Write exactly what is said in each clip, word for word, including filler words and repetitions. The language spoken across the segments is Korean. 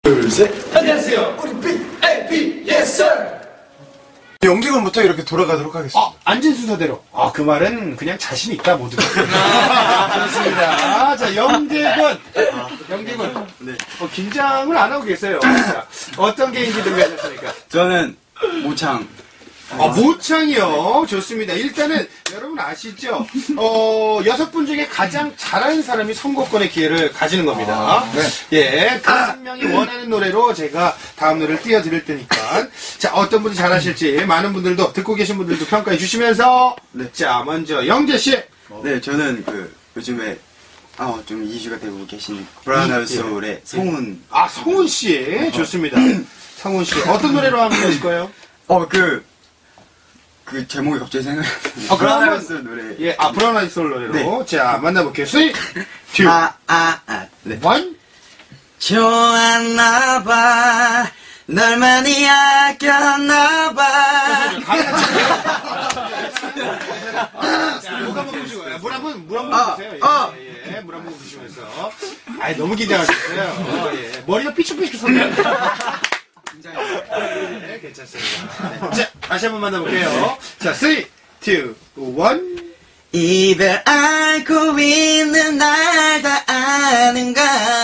둘, 셋. 안녕하세요. 우리 B A B Yes sir. 영재군부터 이렇게 돌아가도록 하겠습니다. 아, 앉은 순서대로. 아, 그 말은 그냥 자신 있다 모두. 좋습니다. 자, 영재군. 아, 영재군. 네. 어, 긴장을 안 하고 계세요. 자, 어떤 개인기 준비하셨습니까? 저는 모창. 아, 모창이요. 좋습니다. 일단은 여러분 아시죠? 어, 여섯 분 중에 가장 잘하는 사람이 선곡권의 기회를 가지는 겁니다. 아, 네. 예, 그 한 명이 원하는 노래로 제가 다음 노래를 띄워드릴 테니까. 자, 어떤 분이 잘하실지 많은 분들도 듣고 계신 분들도 평가해 주시면서. 네. 자, 먼저 영재 씨. 네, 저는 그 요즘에 아, 좀 이슈가 되고 계신 브라운 아이드 소울의 성운. 아, 성훈 씨. 좋습니다. 성훈 씨. 어떤 노래로 하면 되실 거예요? 어, 그, 그 제목이 갑자기 생각이 아, 브라운 그러면- 아이드 소울 노래. 예, 아, 브라운 아이드 소울 노래로. 네. 자, 만나볼게요. 쓰리, 투, 아, 아, 아. 네. 원. 좋았나봐. 널 많이 아꼈나봐. 자, 물 한번 드시고, 물 한번, 물 한번 아, 드세요. 예, 아. 예, 예, 물 한번 드시면서. 아이, 너무 긴장하셨어요. 어, 예. 머리가 삐죽삐죽 선다. 네, 괜찮습니다. 자, 다시 한번 만나볼게요. 자, 쓰리, 투, 원. 이별 알고 있는 날 다 아는가.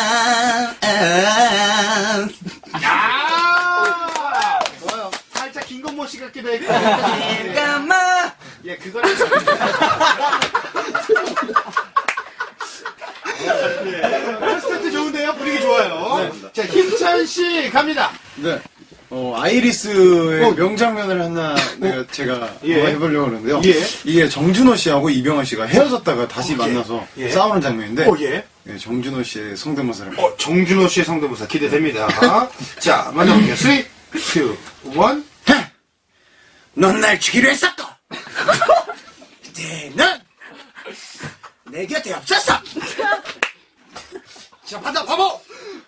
야! 좋아요. 살짝 김건모 씨 같기도 했고. 잠깐만. 예, 그거는. 예. 스타트 좋은데요? 분위기 좋아요. 자, 힘찬 씨 갑니다. 네. 어, 아이리스의 어. 명장면을 하나 내가 제가 예. 한번 해보려고 하는데요. 예. 이게 정준호 씨하고 이병헌 씨가 헤어졌다가 다시 예. 만나서 예. 싸우는 장면인데 어, 예. 예, 정준호 씨의 성대모사를 어, 정준호 씨의 성대모사 기대됩니다. 자, 만나볼게요. 쓰리, 투, 원. 넌 날 죽이려 했었고 이제는 내 곁에 없었어. 자, 받아, 바보!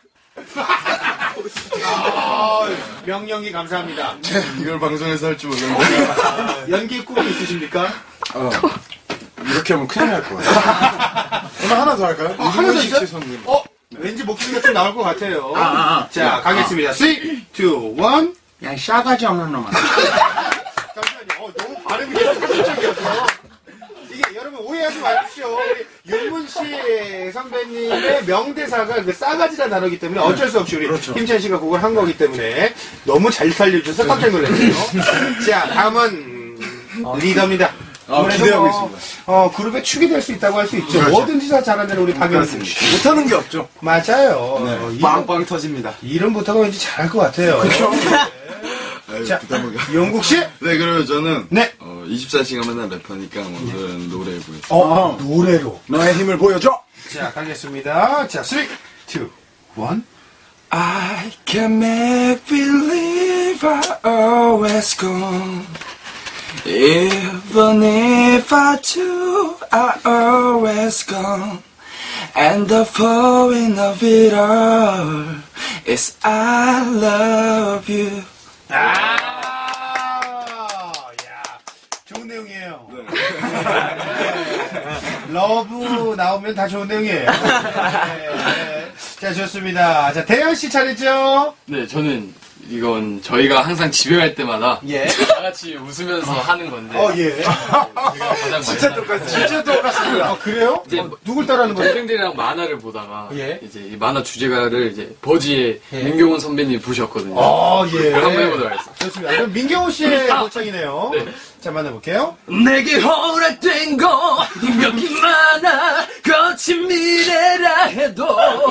아, 명령이 감사합니다. 이걸 방송에서 할 줄 몰랐는데 연기 꿈이 있으십니까? 어, 이렇게 하면 큰일 날 거야. 오늘 하나 더 할까요? 어, 하나 더 이문식 있어요? 씨 손님. 어, 왠지 목소리가 좀 나올 것 같아요. 아, 아, 아. 자, 가겠습니다. 쓰리, 투, 원. 야, 싸가지 없는 놈아. 잠시만요. 어, 너무 발음이 사실적이어서. 이게 여러분 오해하지 마십시오. 우리 윤문 씨 선배님의 명대사가 그 싸가지란 단어이기 때문에 어쩔 수 없이 우리 그렇죠. 힘찬 씨가 그걸 한 거기 때문에 너무 잘 살려주셔서 깜짝 놀랐네요. 자, 다음은 리더입니다. 아, 아무래도 기대하고 뭐, 있습니다. 어, 그룹의 축이 될 수 있다고 할 수 있죠. 그렇죠. 뭐든지 다 잘하는 우리 박영수 씨. 못하는 게 없죠. 맞아요. 네. 어, 이름, 빵빵 터집니다. 이름부터가 왠지 잘할 것 같아요. 아유, 자, 부담하게. 영국 씨. 네, 그러면 저는 네. 어, 이십사 시간 맨날 래퍼니까 오늘은 노래 해보겠습니다. 어, 노래로. 너의 힘을 보여줘. 자, 가겠습니다. 자, 쓰리, 투, 원. I can make believe I always gone. Even if I do, I always gone. And the point of it all is I love you. 아, 야, 좋은 내용이에요. 러브 나오면 다 좋은 내용이에요. 네, 네. 자, 좋습니다. 자, 대현 씨 차례죠? 네, 저는 이건 저희가 항상 집에 갈 때마다 예. 다 같이 웃으면서 하는 건데 어, 예. 제가 가장 진짜 많이 똑같아. 진짜 똑같습니다. 아, 그래요? 이제 어, 누굴 따라하는 거예요? 동생들이랑 만화를 보다가 예. 이제 이 만화 주제가를 이제 버지의 민경훈 선배님이 부르셨거든요. 어, 예. 그걸 한번 해보도록 하겠습니다. 좋습니다. 그럼 민경호 씨의 모창이네요. 네. 자, 만나볼게요. 내게 허락된 거 몇 많아 거친 미래라 해도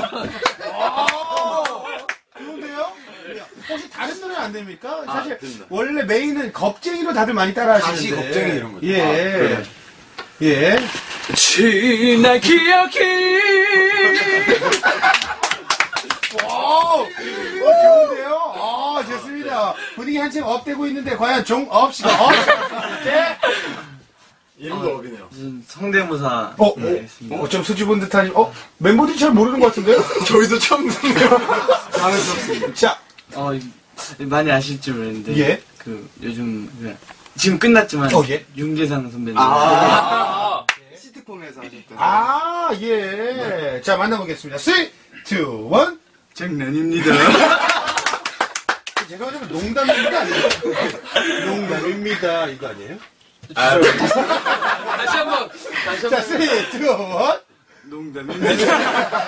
좋은데요? 혹시 다른 노래 안 됩니까? 아, 사실 됩니다. 원래 메인은 겁쟁이로 다들 많이 따라 하시는데. 다시 겁쟁이 이런 거죠. 예. 아, 그래요? 예. 지날 기억이 오! 어, 좋은데요? 아, 좋습니다. 분위기 한층 업되고 있는데 과연 종업 씨가 업? 네. 이름도 업이네요. 성대모사. 어, 어, 좀 수줍은 듯한, 어, 멤버들이 잘 모르는 것 같은데요? 저희도 처음 듣네요. 당황스럽습니다. 자, 어, 많이 아실 줄 모르는데. 예. 그, 요즘, 그, 지금 끝났지만. 어, 예. 윤계상 선배님. 아, 시트콤에서 하셨던. 아, 예. 자, 만나보겠습니다. 쓰리, 투, 원. 장난입니다. 죄송하지만 농담입니다 아니에요? 농담입니다 이거 아니에요? 다시 한 번. 다시 한 자, 번. 쓰리, 투, 원. 농담입니다.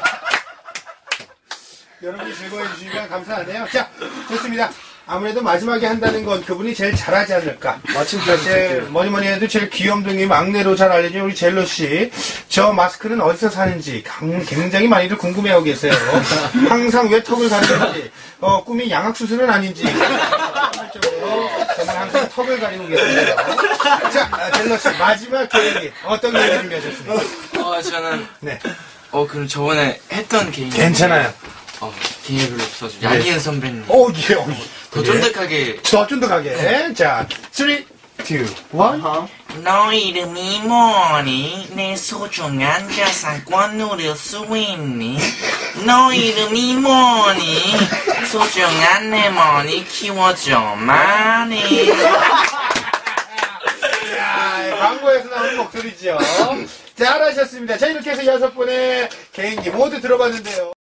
여러분이 즐거워해 주시면 감사하네요. 자, 좋습니다. 아무래도 마지막에 한다는 건 그분이 제일 잘하지 않을까. 마침 제일 뭐니 뭐니 해도 제일 귀염둥이 막내로 잘 알려진 우리 젤로 씨. 저 마스크는 어디서 사는지 강- 굉장히 많이들 궁금해하고 계세요. 항상 왜 턱을 가리는지, 어, 꿈이 양악 수술은 아닌지. 정말 항상 턱을 가리고 계세요. 자, 아, 젤로 씨 마지막 계획이 어떤 계획을 준비하셨습니까? 어, 저는, 네, 어, 그럼 저번에 했던 개인. 괜찮아요. 어, 개인이 별로 없어서. 양희은 선배님. 오, 예, 오, 예. 더 쫀득하게. 더 쫀득하게. 자, 쓰리, 투, 원. 너 이름이 뭐니? 내 소중한 자산권 누릴 수 있니? 너 이름이 뭐니? 소중한 내 머니 키워줘 많이. 야, 광고에서 나오는 목소리죠. 잘하셨습니다. 자, 이렇게 해서 여섯 분의 개인기 모두 들어봤는데요.